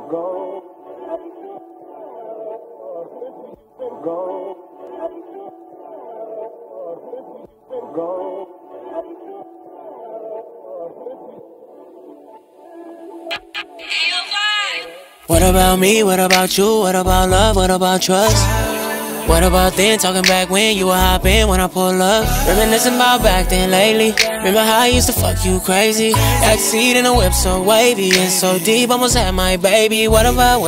What about me? What about you? What about love? What about trust? What about then? Talking back when you were hopping when I pull up. Reminiscing about back then lately. Remember how I used to fuck you crazy? Backseat in a whip so wavy and so deep, almost had my baby. What about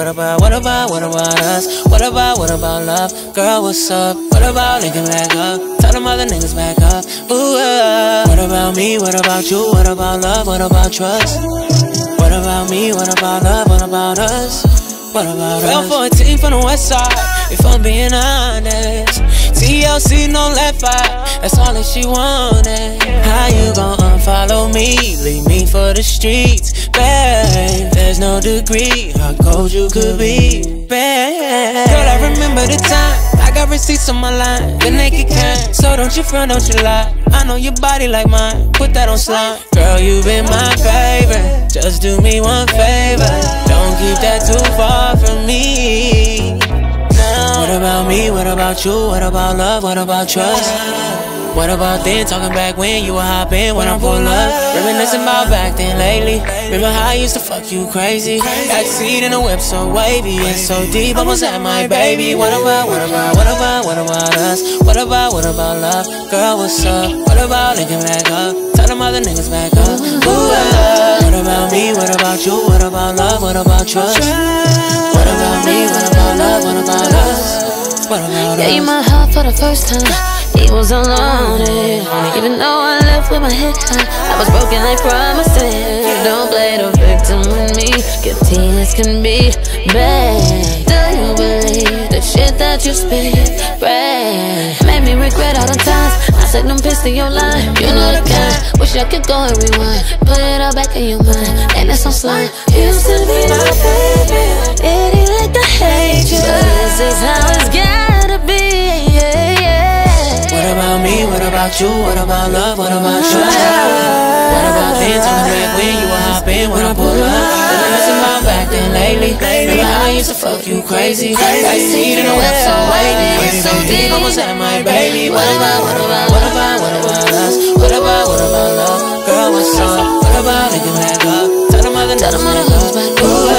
us? What about love? Girl, what's up? What about linking back up? Tell them other niggas back up. Ooh, What about me? What about you? What about love? What about trust? What about me? What about love? What about us? What about us? Fell for a team from the west side, if I'm being honest. TLC, no left eye, that's all that she wanted. How you gon' unfollow me, leave me for the streets? Babe, there's no degree how cold you could be, babe. Girl, I remember the time, I got receipts on my line, the naked kind. So don't you front, don't you lie, I know your body like mine, put that on slime. Girl, you been my favorite, just do me one favor, don't keep that too far from me. What about me? What about you? What about love? What about trust? What about then? Talking back when you were hopping when I pull up. Reminiscing about back then lately. Remember how I used to fuck you crazy? Backseat in a whip so wavy and so deep, almost had my baby. What about us? What about love? Girl, what's up? What about linking back up? Tell them other niggas back up. Ooh, What about me? What about you? What about love? What about trust? What about me? What about love? What about us? What about us? Gave you my heart for the first time. He was alone, even though I left with my head high. I was broken like promises. Don't play the victim with me. Guilty as can be, babe. Do you believe the shit that you speak, babe? Made me regret all the times I said them piss to your line. You know the kind. Wish I could go and rewind. Put it all back in your mind, and that's on slime. Used to be my favorite. It like I hate you, but this is how it's gotta be, What about me? What about you? What about love? What about trust? What about then? Talking back when you were hopping when I pull up. Reminiscing about back then lately. Remember how I used to fuck you crazy? Backseat in a whip so wavy and so deep, almost had my baby. What about us? What about love? Girl, what's up? What about linking back up? Tell them other niggas back up.